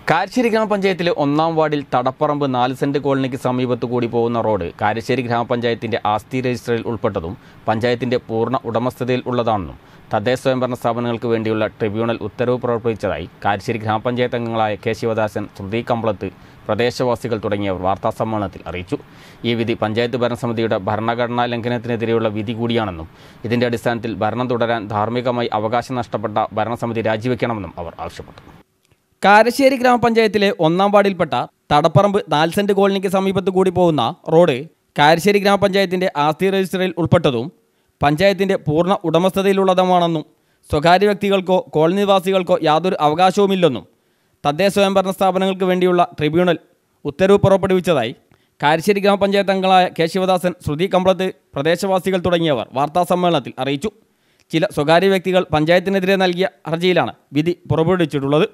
കാരശ്ശേരി ഗ്രാമപഞ്ചായത്തിലെ 1-ാം വാർഡിൽ തടപ്പറമ്പ് 4 സെന്റ് കോളനിക്ക് സമീപത്തു കൂടി പോകുന്ന റോഡ് കാരശ്ശേരി ഗ്രാമപഞ്ചായത്തിന്റെ ആസ്തി രജിസ്റ്ററിൽ ഉൾപ്പെട്ടതും പഞ്ചായത്തിന്റെ പൂർണ്ണ ഉടമസ്ഥതയിൽ ഉള്ളതാണെന്നും തദ്ദേശ സ്വയംഭരണ സ്ഥാപനങ്ങൾക്ക് വേണ്ടിയുള്ള ട്രിബ്യൂണൽ ഉത്തരവ് പുറപ്പെടുവിച്ചതായി കാരശ്ശേരി ഗ്രാമപഞ്ചായത്ത് അംഗങ്ങളായ കെ ശിവദാസൻ, ശ്രുതി കമ്പളത്ത്, പ്രദേശവാസികൾ തുടങ്ങിയവർ വാർത്താസമ്മേളനത്തിൽ അറിയിച്ചു. ഈ വിധി പഞ്ചായത്ത് ഭരണസമിതിയുടെ ഭരണഘടനാ ലംഘനത്തിനെതിരെയുള്ള വിധി കൂടിയാണെന്നും ഇതിന്റെ അടിസ്ഥാനത്തിൽ ഭരണം തുടരാൻ ധാർമ്മികമായി അവകാശം നഷ്ടപ്പെട്ട ഭരണസമിതി രാജിവെക്കണമെന്നും അവർ ആവശ്യപ്പെട്ടു. കാരശ്ശേരി ഗ്രാമപഞ്ചായത്തിലെ 1-ാം വാർഡിൽപ്പെട്ട തടപ്പറമ്പ് 4 സെന്റ് കോളനിക്ക് സമീപത്തു കൂടി പോകുന്ന റോഡ് കാരശ്ശേരി ഗ്രാമപഞ്ചായത്തിന്റെ ആസ്തി രജിസ്റ്ററിൽ ഉൾപ്പെട്ടതും പഞ്ചായത്തിന്റെ പൂർണ്ണ ഉടമസ്ഥതയിലുള്ളതുമാണെന്നും സ്വകാര്യ വ്യക്തികൾക്കോ കോളനി നിവാസികൾക്കോ യാതൊരു അവകാശവുമില്ലെന്നും തദ്ദേശ സ്വയംഭരണ സ്ഥാപനങ്ങൾക്ക് വേണ്ടിയുള്ള ട്രിബ്യൂണൽ ഉത്തരവ് പുറപ്പെടുവിച്ചതായി കാരശ്ശേരി ഗ്രാമപഞ്ചായത്ത് അംഗങ്ങളായ കെ ശിവദാസൻ, ശ്രുതി കമ്പളത്ത്, പ്രദേശവാസികൾ തുടങ്ങിയവർ വാർത്താസമ്മേളനത്തിൽ അറിയിച്ചു. ചില സ്വകാര്യ വ്യക്തികൾ പഞ്ചായത്തിനെതിരെ നൽകിയ ഹർജിയിലാണ് വിധി പുറപ്പെടുവിച്ചിട്ടുള്ളത്.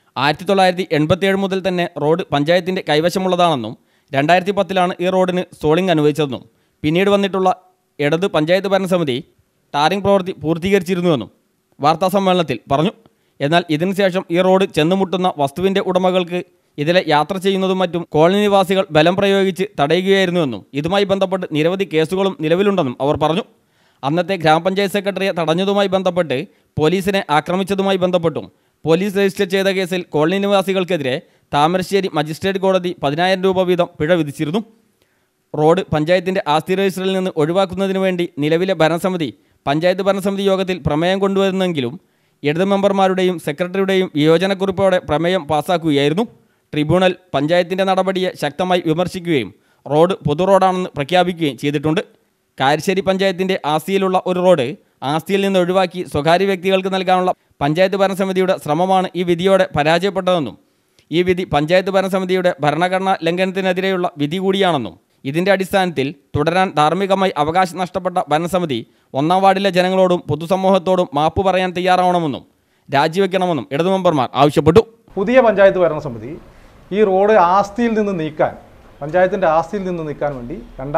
1987 മുതൽ തന്നെ റോഡ് പഞ്ചായത്തിൻ്റെ കൈവശമുള്ളതാണെന്നും 2010 ഈ റോഡിന് സോളിംഗ് അനുവദിച്ചതെന്നും പിന്നീട് വന്നിട്ടുള്ള ഇടത് പഞ്ചായത്ത് ഭരണസമിതി ടാറിംഗ് പ്രവൃത്തി പൂർത്തീകരിച്ചിരുന്നുവെന്നും വാർത്താസമ്മേളനത്തിൽ പറഞ്ഞു. എന്നാൽ ഇതിനുശേഷം ഈ റോഡ് ചെന്നുമുട്ടുന്ന വസ്തുവിൻ്റെ ഉടമകൾക്ക് ഇതിലെ യാത്ര ചെയ്യുന്നതും മറ്റും കോളനി നിവാസികൾ ബലം പ്രയോഗിച്ച് തടയുകയായിരുന്നുവെന്നും ഇതുമായി ബന്ധപ്പെട്ട് നിരവധി കേസുകളും നിലവിലുണ്ടെന്നും അവർ പറഞ്ഞു. അന്നത്തെ ഗ്രാമപഞ്ചായത്ത് സെക്രട്ടറിയെ തടഞ്ഞതുമായി ബന്ധപ്പെട്ട് പോലീസിനെ ആക്രമിച്ചതുമായി ബന്ധപ്പെട്ടും പോലീസ് രജിസ്റ്റർ ചെയ്ത കേസിൽ കോളനി നിവാസികൾക്കെതിരെ താമരശ്ശേരി മജിസ്ട്രേറ്റ് കോടതി 10,000 രൂപ വീതം പിഴ വിധിച്ചിരുന്നു. റോഡ് പഞ്ചായത്തിൻ്റെ ആസ്തി രജിസ്റ്ററിൽ നിന്ന് ഒഴിവാക്കുന്നതിന് വേണ്ടി നിലവിലെ ഭരണസമിതി പഞ്ചായത്ത് ഭരണസമിതി യോഗത്തിൽ പ്രമേയം കൊണ്ടുവരുന്നെങ്കിലും ഇടത് മെമ്പർമാരുടെയും സെക്രട്ടറിയുടെയും വിയോജനക്കുറിപ്പോടെ പ്രമേയം പാസ്സാക്കുകയായിരുന്നു. ട്രിബ്യൂണൽ പഞ്ചായത്തിൻ്റെ നടപടിയെ ശക്തമായി വിമർശിക്കുകയും റോഡ് പൊതു റോഡാണെന്ന് പ്രഖ്യാപിക്കുകയും ചെയ്തിട്ടുണ്ട്. കാരശ്ശേരി പഞ്ചായത്തിൻ്റെ ആസ്തിയിലുള്ള ഒരു റോഡ് ആസ്തിയിൽ നിന്ന് ഒഴിവാക്കി സ്വകാര്യ വ്യക്തികൾക്ക് നൽകാനുള്ള പഞ്ചായത്ത് ഭരണസമിതിയുടെ ശ്രമമാണ് ഈ വിധിയോടെ പരാജയപ്പെട്ടതെന്നും ഈ വിധി പഞ്ചായത്ത് ഭരണസമിതിയുടെ ഭരണഘടനാ ലംഘനത്തിനെതിരെയുള്ള വിധി കൂടിയാണെന്നും ഇതിൻ്റെ അടിസ്ഥാനത്തിൽ തുടരാൻ ധാർമ്മികമായി അവകാശം നഷ്ടപ്പെട്ട ഭരണസമിതി 1-ാം വാർഡിലെ ജനങ്ങളോടും പൊതുസമൂഹത്തോടും മാപ്പ് പറയാൻ തയ്യാറാവണമെന്നും രാജിവെക്കണമെന്നും ഇടതു മെമ്പർമാർ ആവശ്യപ്പെട്ടു. പുതിയ പഞ്ചായത്ത് ഭരണസമിതി ഈ റോഡ് ആസ്തിയിൽ നിന്ന് നീക്കാൻ, പഞ്ചായത്തിൻ്റെ ആസ്തിയിൽ നിന്ന് നീക്കാൻ വേണ്ടി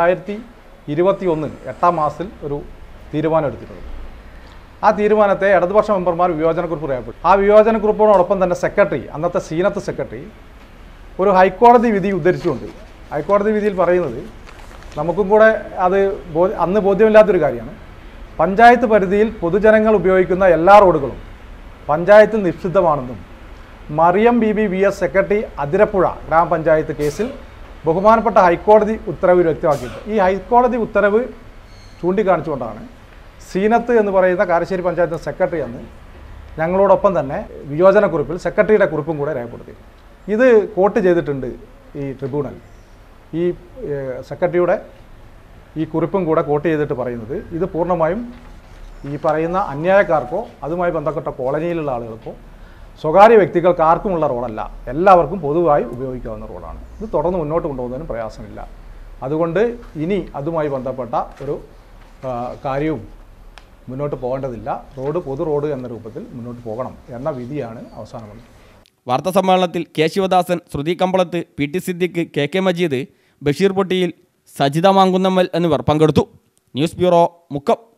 2021 8-ാം മാസത്തിൽ ഒരു തീരുമാനം എടുത്തിട്ടുണ്ട്. ആ തീരുമാനത്തെ ഇടതുപക്ഷ മെമ്പർമാർ വിയോജനക്കുറിപ്പ് രേഖപ്പെട്ടു. ആ വിയോജനക്കുറിപ്പോടൊപ്പം തന്നെ സെക്രട്ടറി, അന്നത്തെ സീനത്ത് സെക്രട്ടറി, ഒരു ഹൈക്കോടതി വിധി ഉദ്ധരിച്ചുകൊണ്ട്, ഹൈക്കോടതി വിധിയിൽ പറയുന്നത് നമുക്കും കൂടെ അത് അന്ന് ബോധ്യമില്ലാത്തൊരു കാര്യമാണ്, പഞ്ചായത്ത് പരിധിയിൽ പൊതുജനങ്ങൾ ഉപയോഗിക്കുന്ന എല്ലാ റോഡുകളും പഞ്ചായത്തിൽ നിക്ഷിപ്തമാണെന്നും മറിയം ബീബി VS സെക്രട്ടറി അതിരപ്പുഴ ഗ്രാമപഞ്ചായത്ത് കേസിൽ ബഹുമാനപ്പെട്ട ഹൈക്കോടതി ഉത്തരവ് വ്യക്തമാക്കിയിട്ടുണ്ട്. ഈ ഹൈക്കോടതി ഉത്തരവ് ചൂണ്ടിക്കാണിച്ചുകൊണ്ടാണ് സീനത്ത് എന്ന് പറയുന്ന കാരശ്ശേരി പഞ്ചായത്ത് സെക്രട്ടറി അന്ന് ഞങ്ങളോടൊപ്പം തന്നെ വിയോജനക്കുറിപ്പിൽ സെക്രട്ടറിയുടെ കുറിപ്പും കൂടെ രേഖപ്പെടുത്തി. ഇത് കോട്ട് ചെയ്തിട്ടുണ്ട് ഈ ട്രിബ്യൂണൽ. ഈ സെക്രട്ടറിയുടെ ഈ കുറിപ്പും കൂടെ കോട്ട് ചെയ്തിട്ട് പറയുന്നത് ഇത് പൂർണ്ണമായും ഈ പറയുന്ന അന്യായക്കാർക്കോ അതുമായി ബന്ധപ്പെട്ട കോളനിയിലുള്ള ആളുകൾക്കോ സ്വകാര്യ വ്യക്തികൾക്ക് ആർക്കുമുള്ള റോഡല്ല, എല്ലാവർക്കും പൊതുവായി ഉപയോഗിക്കാവുന്ന റോഡാണ്. ഇത് തുടർന്ന് മുന്നോട്ട് കൊണ്ടുപോകുന്നതിനും പ്രയാസമില്ല. അതുകൊണ്ട് ഇനി അതുമായി ബന്ധപ്പെട്ട ഒരു കാര്യവും മുന്നോട്ട് പോകേണ്ടതില്ല. റോഡ് പൊതു റോഡ് എന്ന രൂപത്തിൽ മുന്നോട്ട് പോകണം എന്ന വിധിയാണ് അവസാനം വന്നത്. വാർത്താസമ്മേളനത്തിൽ K Sivadasan, Sruthi Kambalath, PT Siddique, KK Majeed, Basheer Pottiyil, Sajitha Mankunnammal എന്നിവർ പങ്കെടുത്തു. News bureau, Mukkam.